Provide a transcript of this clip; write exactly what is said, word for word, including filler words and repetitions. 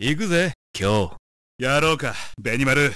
行くぜ、今日。やろうか、ベニマル。